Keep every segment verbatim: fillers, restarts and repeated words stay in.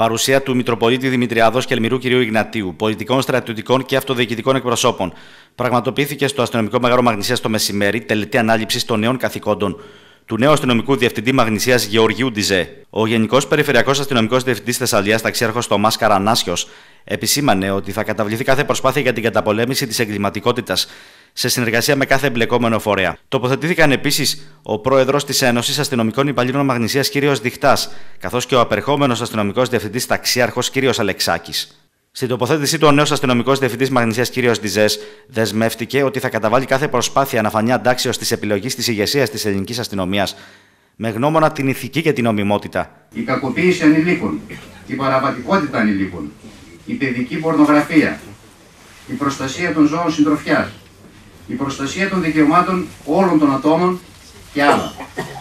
Παρουσία του Μητροπολίτη Δημητριάδος και Ελμυρού κ. Ιγνατίου, πολιτικών, στρατιωτικών και αυτοδιοικητικών εκπροσώπων, πραγματοποιήθηκε στο Αστυνομικό Μέγαρο Μαγνησίας το μεσημέρι τελετή ανάληψης των νέων καθηκόντων του νέου αστυνομικού διευθυντή Μαγνησίας Γεωργίου Ντιζέ. Ο Γενικός Περιφερειακός Αστυνομικός Διευθυντής Θεσσαλίας, ταξίαρχος Θωμάς Καρανάσιος, επισήμανε ότι θα καταβληθεί κάθε προσπάθεια για την καταπολέμηση της εγκληματικότητας σε συνεργασία με κάθε εμπλεκόμενο φορέα. Τοποθετήθηκαν επίσης ο πρόεδρος της Ένωσης Αστυνομικών Υπαλλήλων Μαγνησίας κ. Διχτάς, καθώς και ο απερχόμενος αστυνομικός διευθυντής ταξίαρχος κ. Αλεξάκης. Στην τοποθέτησή του, ο νέος αστυνομικός διευθυντής Μαγνησίας κ. Ντιζές δεσμεύτηκε ότι θα καταβάλει κάθε προσπάθεια να φανεί αντάξιος της επιλογής της ηγεσίας της ελληνικής αστυνομίας, με γνώμονα την ηθική και την νομιμότητα. Η κακοποίηση ανηλίκων, η παραβατικότητα ανηλίκων, η παιδική πορνογραφία, η προστασία των ζώων συντροφιάς, η προστασία των δικαιωμάτων όλων των ατόμων και άλλα.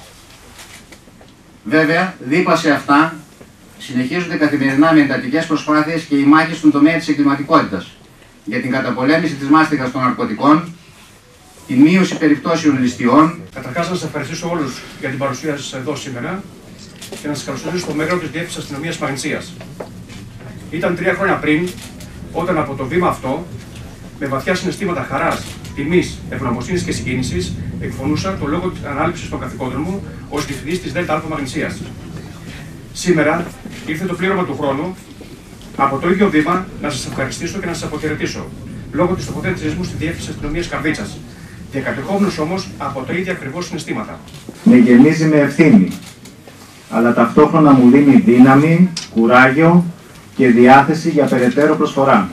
Βέβαια, δίπλα σε αυτά, συνεχίζονται καθημερινά με εντατικές προσπάθειες και οι μάχες στον τομέα της εγκληματικότητας για την καταπολέμηση της μάστιγας των ναρκωτικών, τη μείωση περιπτώσεων ληστειών. Καταρχάς, να σας ευχαριστήσω όλους για την παρουσία σας εδώ σήμερα και να σας καλωσορίσω στο μέγαρο της Διεύθυνσης Αστυνομίας Μαγνησίας. Ήταν τρία χρόνια πριν, όταν από το βήμα αυτό, με βαθιά συναισθήματα χαράς, τιμής, ευγνωμοσύνης και συγκίνησης, εκφωνούσα το λόγο της ανάληψης των καθηκόντων μου ως διευθυντής της ΔΕΛΤΑ Μαγνησίας. Σήμερα ήρθε το πλήρωμα του χρόνου από το ίδιο βήμα να σας ευχαριστήσω και να σας αποχαιρετήσω λόγω της τοποθέτησής μου στη Διεύθυνση Αστυνομίας Καρδίτσας, διακατεχόμενος όμως από τα ίδια ακριβώς συναισθήματα. Με γεμίζει με ευθύνη, αλλά ταυτόχρονα μου δίνει δύναμη, κουράγιο και διάθεση για περαιτέρω προσφορά.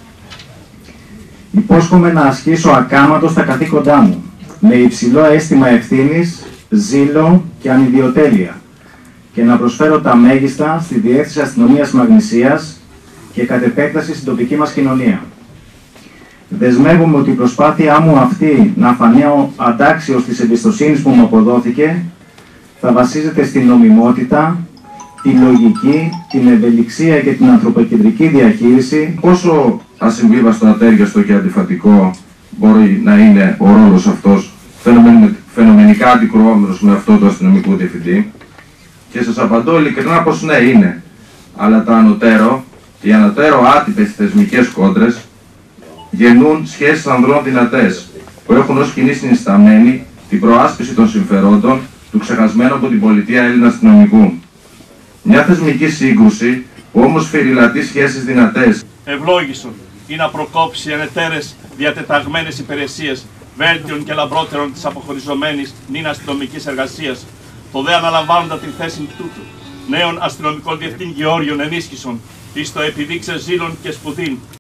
Υπόσχομαι να ασκήσω ακάματος τα καθήκοντά μου, με υψηλό αίσθημα ευθύνης, ζήλο και ανιδιοτέλεια, και να προσφέρω τα μέγιστα στη Διεύθυνση Αστυνομίας Μαγνησίας και κατ' επέκταση στην τοπική μας κοινωνία. Δεσμεύομαι ότι η προσπάθειά μου αυτή να φανεί αντάξιος της εμπιστοσύνης που μου αποδόθηκε θα βασίζεται στην νομιμότητα, τη λογική, την ευελιξία και την ανθρωποκεντρική διαχείριση. Πόσο ασυμβίβαστο, ατέριαστο και αντιφατικό μπορεί να είναι ο ρόλος αυτός, φαινομενικά αντικρουόμενος με αυτό του αστυνομικού διευθυντή? Και σας απαντώ ειλικρινά πως ναι, είναι. Αλλά τα ανωτέρω, οι ανωτέρω άτυπες θεσμικές κόντρες γεννούν σχέσεις ανδρών δυνατές, που έχουν ως κοινή συνισταμένη την προάσπιση των συμφερόντων του ξεχασμένου από την πολιτεία Έλληνα αστυνομικού. Μια θεσμική σύγκρουση που όμως φυριλατεί σχέσεις δυνατές. Ευλόγησον ή να προκόψει ανετέρες διατεταγμένες υπηρεσίες βέλτιων και λαμπρότερων της αποχωριζομένης νυν αστυνομικής εργασίας, το δε αναλαμβάνοντα την θέση τούτου νέων αστυνομικών διευθυντών Γεώργιων ενίσχυσον εις το επιδείξε ζήλων και σπουδήν.